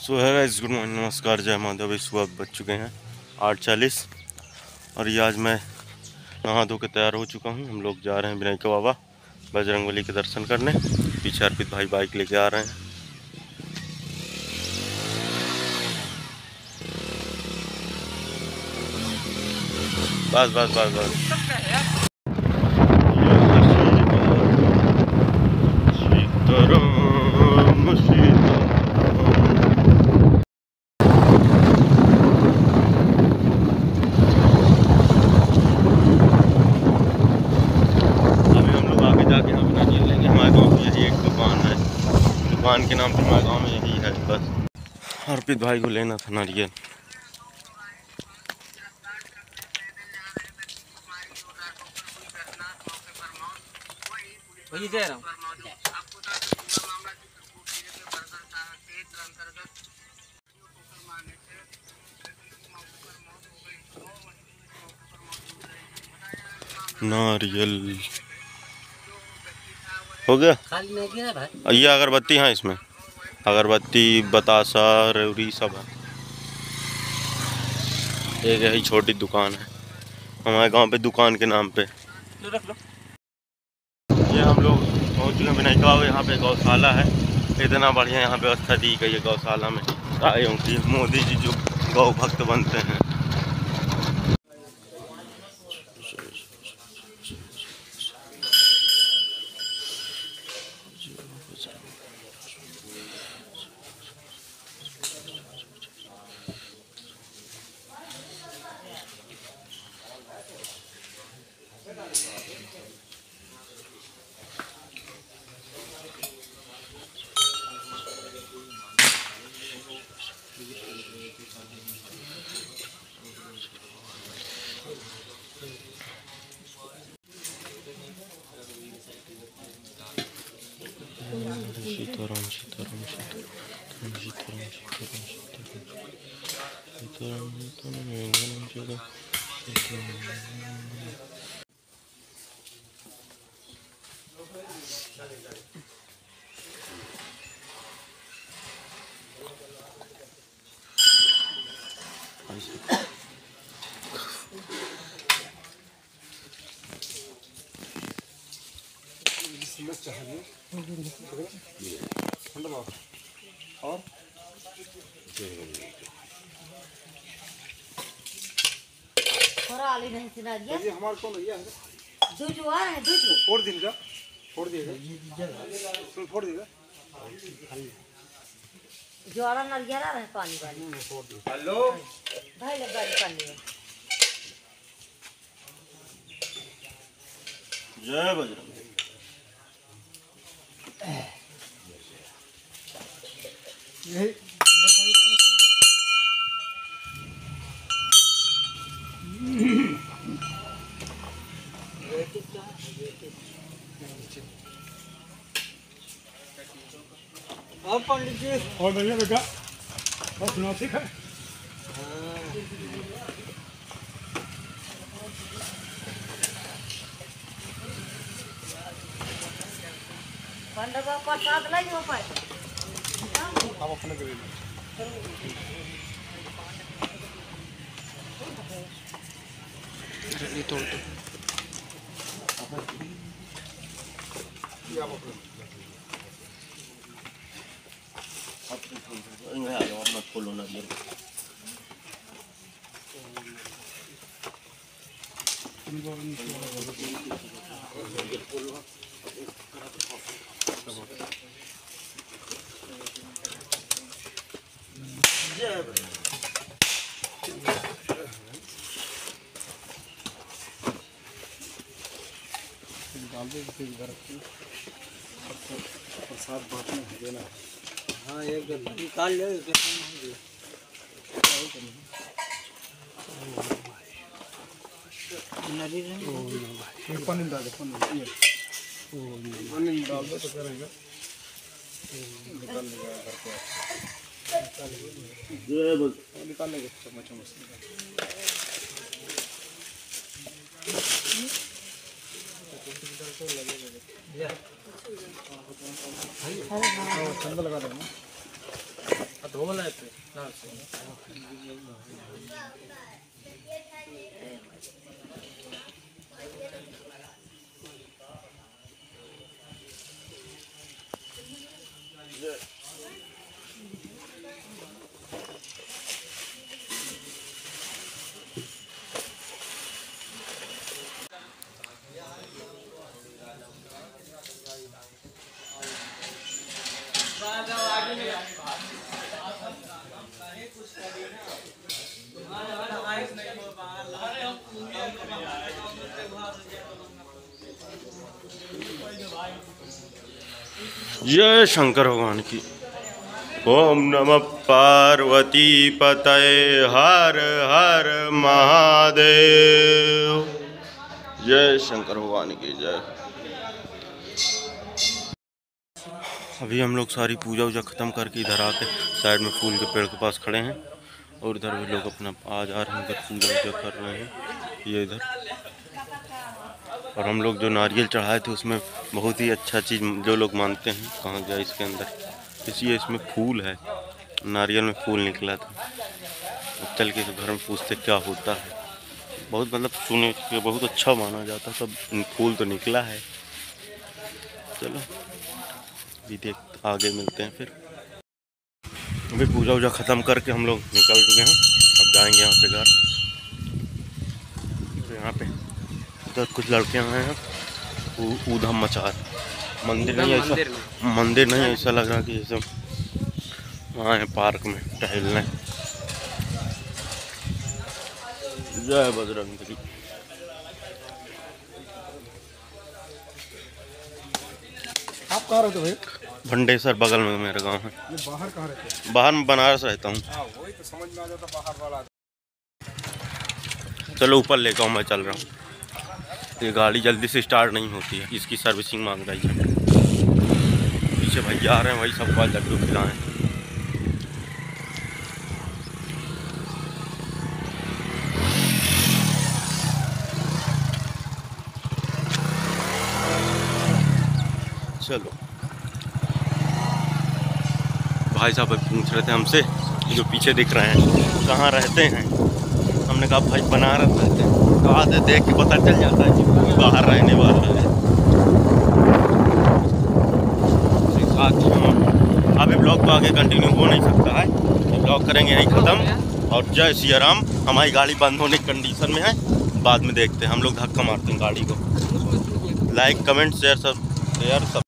सो है guys, good morning, नमस्कार, जय माधव। अभी सुबह बज चुके हैं 8:40 और ये आज मैं नहा धो के तैयार हो चुका हूँ। हम लोग जा रहे हैं विनायक बाबा बजरंगबली के दर्शन करने। पीछे अर्पित भाई बाइक लेके आ रहे हैं। बस बस बस बस। दुकान के नाम पर हमारे गाँव में यही है बस। अर्पित भाई को लेना था नारियल। नारियल हो गया। ये अगरबत्ती है, इसमें अगरबत्ती, बतासा, रेवड़ी सब है। एक यही छोटी दुकान है हमारे गांव पे, दुकान के नाम पे। ये हम लोग पहुंच चुके हैं विनायक बाबा। यहाँ पे गौशाला है। इतना बढ़िया यहाँ व्यवस्था दी गई है गौशाला में। क्योंकि मोदी जी जो गौ भक्त बनते हैं। सीताराम सीताराम सीताराम सीताराम सीताराम सीताराम सीताराम और आली नहीं सुना दिया ये हमारे कौन भैया है दूध आ रहा है। दूध फोड़ देगा, फोड़ दिएगा, फोड़ देगा। ज्वाला नरियल आ रहा है पानी वाली। हेलो भाई लगा पानी है। जय बजरंग। यही पंडित जी और भैया बेटा बस सुना ठीक है। पंडा प्रसाद लाई हो पाए आप अपने करिए। ये तोड़ दो। अपना खोलो नारियल। प्रसाद बांटने है देना। हाँ एक निकाल ले पानी डाल दो, पानी डाल दो तो करेगा निकाल लेगा घर पे। निकाल लेगा चम्मच चम्मच। चंदा लगा देना। ढोल है पे ना से जय शंकर भगवान की। ओम नमः पार्वती पतये हर हर महादेव। जय शंकर भगवान की जय। अभी हम लोग सारी पूजा वूजा ख़त्म करके इधर आके साइड में फूल के पेड़ के पास खड़े हैं और इधर भी लोग अपना आ जा रहे हैं, इधर पूजा वूजा कर रहे हैं ये इधर। और हम लोग जो नारियल चढ़ाए थे उसमें बहुत ही अच्छा चीज़ जो लोग मानते हैं, कहाँ गया इसके अंदर, इसलिए इसमें फूल है, नारियल में फूल निकला था। चल के घर में पूछते क्या होता है, बहुत मतलब सुने कि बहुत अच्छा माना जाता, सब फूल तो निकला है। चलो भी देख आगे मिलते हैं फिर। अभी पूजा वूजा ख़त्म करके हम लोग निकल चुके हैं, अब जाएंगे यहाँ से घर। तो यहाँ पे इधर कुछ लड़के आए हैं, ऊधम मचा रहे। मंदिर नहीं ऐसा, मंदिर नहीं ऐसा लग रहा कि जैसे वहाँ है पार्क में टहलने। जय बजरंग बली। आप कहाँ रहते हो भाई? भंडेसर बगल में मेरा गांव है। ये बाहर कहाँ रहते हैं? बाहर में बनारस रहता हूँ। वही तो समझ में आ जाता बाहर वाला। चलो ऊपर लेकर मैं चल रहा हूँ। ये गाड़ी जल्दी से स्टार्ट नहीं होती है, इसकी सर्विसिंग मांग रही है। पीछे भैया आ रहे हैं, वही सबको लड्डू खिलाएं। चलो भाई साहब पूछ रहे थे हमसे, जो पीछे दिख रहे हैं कहाँ रहते हैं। हमने कहा भाई बनारस रहते हैं। कहा से देख के पता चल जाता है कि बाहर रहने वाला है। अभी ब्लॉग को आगे कंटिन्यू हो नहीं सकता है, तो ब्लॉग करेंगे यहीं ख़त्म। और जय सिया राम। हमारी गाड़ी बंद होने की कंडीशन में है, बाद में देखते हैं। हम लोग धक्का मारते हैं गाड़ी को। लाइक कमेंट शेयर सब।